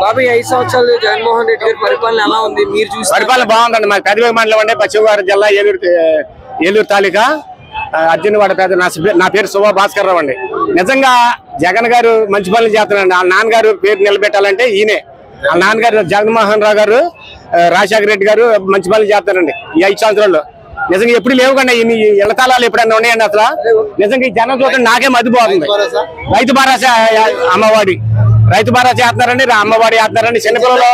బాబు 5 సంవత్సరాలు జగన్మోహన్ రెడ్డి గారి పరిపాలన ఎలా ఉంది మీరు చూసి? పరిపాలన బాగుందండి. మా పెద్దవేగ మండలం అంటే పశ్చిమ గోదావరి జిల్లా ఏలూరు తాలూకా అర్జునవాడ పేద. నా పేరు శుభ భాస్కర్ రావు అండి. నిజంగా జగన్ గారు మంచి పనులు చేస్తున్నారండి. వాళ్ళ నాన్నగారు పేరు నిలబెట్టాలంటే ఈయనే. వాళ్ళ నాన్నగారు జగన్మోహన్ రావు గారు, రాజశేఖర రెడ్డి గారు మంచి పనులు చేస్తారండి ఈ 5 సంవత్సరాల్లో. నిజంగా ఎప్పుడు లేవు కండి ఈ ఇళ్ల తాళాలు ఎప్పుడన్నా ఉన్నాయండి అసలు. నిజంగా ఈ జనం చూడండి నాకే మతిపోతుంది. రైతు భరోసా అమ్మవాడి రైతు భరోసా చేస్తున్నారండి, అమ్మవాడి చేస్తున్నారండి. చిన్నపిల్లలు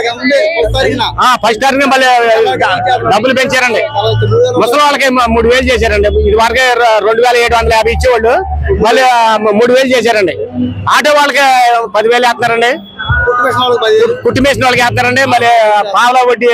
ఫస్ట్ తారీఖు మళ్ళీ డబ్బులు పెంచారండి. ముసలి వాళ్ళకి 3000 చేశారండి. ఇది వరకే 2750 ఇచ్చేవాళ్ళు మళ్ళీ 3000 చేశారండి. ఆటో వాళ్ళకి 10,000 వేస్తున్నారండి. కుట్టిమేసిన వాళ్ళకి వేస్తున్నారండి. మళ్ళీ పావలా వడ్డీ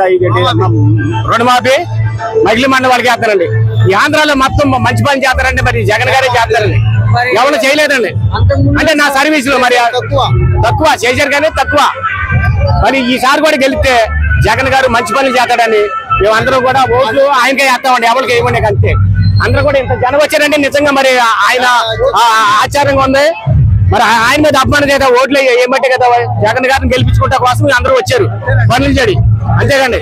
రుణమాఫీ మహిళ మండలి వాళ్ళకి వేస్తారండి. ఈ ఆంధ్రాలో మొత్తం మంచి పని చేస్తారండి. మరి జగన్ గారే చేస్తారండి, ఎవరు చేయలేదండి. అంటే నా సర్వీస్ లో మరి తక్కువ చేశారు కానీ తక్కువ. మరి ఈసారి కూడా గెలిస్తే జగన్ గారు మంచి పనులు చేస్తాడని మేమందరం కూడా ఓట్లు ఆయనకే వేస్తామండి, ఎవరికి వేయమండి అంతే. అందరూ కూడా ఇంత జనం వచ్చారండి. నిజంగా మరి ఆయన ఆచారంగా ఉంది. మరి ఆయన మీద అభిమానం చేత ఓట్లు ఏమంటే కదా జగన్ గారిని గెలిపించుకుంటా కోసం అందరూ వచ్చారు పనులు చేయడి అంతేకండి.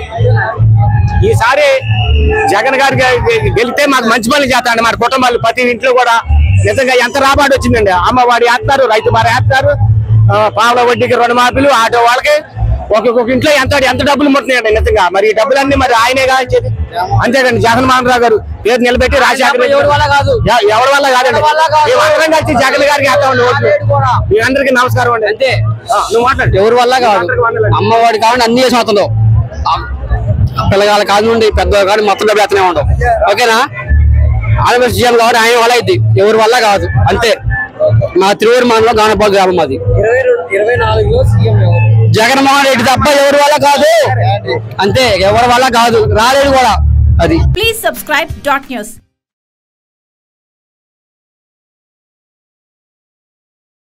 ఈసారి జగన్ గారికి గెలిస్తే మాకు మంచి పనులు చేస్తారండి. మన కుటుంబాలు ప్రతి ఇంట్లో కూడా నిజంగా ఎంత రాబాటు వచ్చిందండి. అమ్మవాడి వేస్తారు, రైతు బార వేస్తారు, పావుల వడ్డీకి రుణమాఫీలు, ఆటో వాళ్ళకి ఒక్కొక్క ఇంట్లో ఎంత డబ్బులు ముట్టినాయండి నిజంగా. మరి ఈ డబ్బులన్నీ మరి ఆయనే కాల్చేది అంతేకండి. జగన్మోహన్ రావు గారు పేరు నిలబెట్టి రాజశేఖర ఎవరి వల్ల కాదండి. మేమందరం కలిసి జగన్ గారికి వేస్తామండి ఓట్లు. మీ అందరికీ నమస్కారం అండి. అంతే నువ్వు మాట్లాడు. ఎవరి వల్ల కాదు, అమ్మవాడి కావాలి అన్ని చేసి అవుతుందో. పిల్లగాళ్ళ కాదు నుండి పెద్ద కానీ మొత్తం డబ్బులు ఎత్తనే ఉండవు. ఓకేనా? ఆంధ్రప్రదేశ్ సీఎం కాబట్టి ఆయన వల్ల అయింది, ఎవరి వల్ల కాదు అంతే. మా తిరువురు మండలం గానపాడు గ్రామం అది. 24లో సీఎం జగన్మోహన్ రెడ్డి తప్ప ఎవరి వల్ల కాదు అంతే, ఎవరి వల్ల కాదు, రాలేదు కూడా అది. Please subscribe .news